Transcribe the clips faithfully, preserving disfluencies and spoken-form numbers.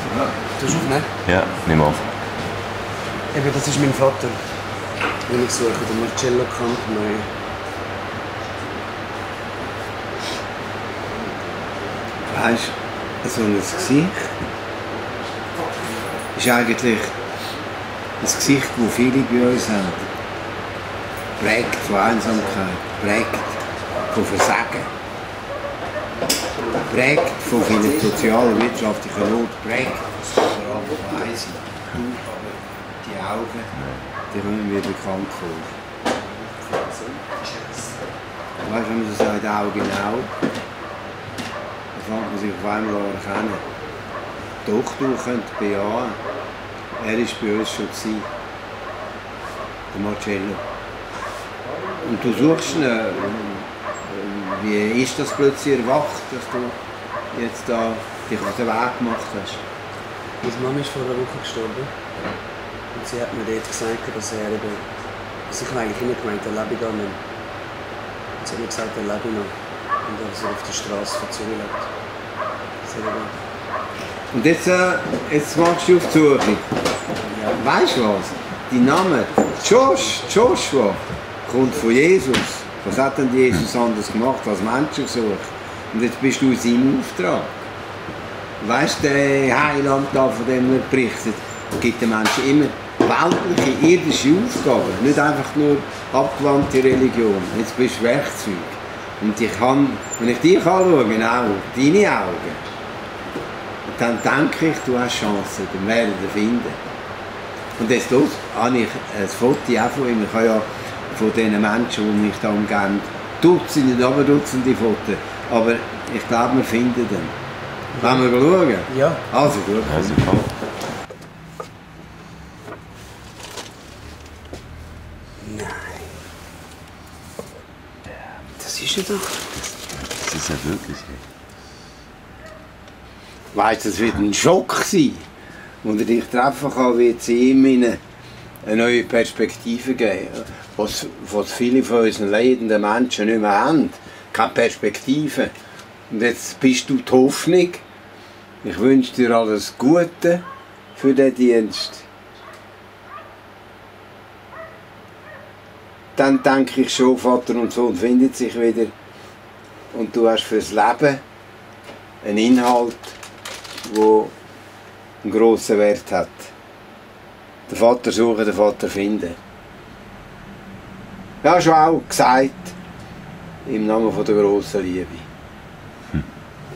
Ja. Du hast aufnehmen? Ja, nimm auf. Eben, das ist mein Vater. Wenn ich suche, den Marcello Campmeier. Weißt du, so ein Gesicht ist eigentlich ein Gesicht, das viele bei uns haben. Prägt von Einsamkeit, prägt von Versagen, prägt von vielen sozialen, wirtschaftlichen Not, prägt vor allem von Einsamkeit. Die Augen, die kommen mir bekannt vor. Weißt du, wenn man so sagt, Auge in Auge, dann fängt man sich auf einmal an erkennen. Doch, du könntest bejahen. Er war bei uns schon gewesen, der Marcello. Und du suchst ihn, wie ist das plötzlich erwacht, dass du jetzt da dich auf den Weg gemacht hast? Meine Mama ist vor einer Woche gestorben. Und sie hat mir dort gesagt, dass er eben... Also ich habe eigentlich immer gemeint, er lebe gar nicht mehr. Und sie hat mir gesagt, er lebe noch. Und dass er auf der Straße von Zürich lebt. Sehr gut. Und jetzt, äh, jetzt machst du auf die Suche. Ja. Weißt du was? Dein Name, Josh, Joshua, kommt von Jesus. Was hat denn Jesus anders gemacht als Menschen gesucht? Und jetzt bist du in seinem Auftrag. Weißt du, der Heiland da, von dem er berichtet, gibt den Menschen immer weltliche, irdische Aufgaben. Nicht einfach nur abgewandte Religion. Jetzt bist du Werkzeug. Und ich kann, wenn ich dich anschaue, genau, deine Augen, dann denke ich, du hast Chancen, den werden wir finden. Und jetzt los, habe ich ein Foto auch von ihm. Ich habe ja von den Menschen, die mich da umgeben, Dutzende, aber Dutzende Fotos. Aber ich glaube, wir finden den. Wollen wir schauen? Ja. Also gut. Also komm. Nein. Das ist er doch. Das ist ja wirklich. Weißt du, es wird ein Schock sein, wenn er dich treffen kann, wird es ihm eine, eine neue Perspektive geben, was, was viele von unseren leidenden Menschen nicht mehr haben. Keine Perspektive. Und jetzt bist du die Hoffnung. Ich wünsche dir alles Gute für den Dienst. Dann denke ich schon, Vater und Sohn finden sich wieder. Und du hast fürs Leben einen Inhalt, der einen grossen Wert hat. Den Vater suchen, den Vater finden. Ja, schon auch gesagt, im Namen von der grossen Liebe. Hm.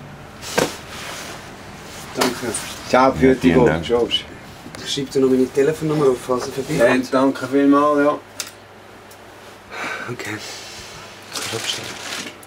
Danke. Ciao, für die Vielen Dank. Josh. Ich schreibe dir noch meine Telefonnummer auf, falls er vorbeikommt. Ja, danke vielmals, ja. Okay. Ich kann abstellen.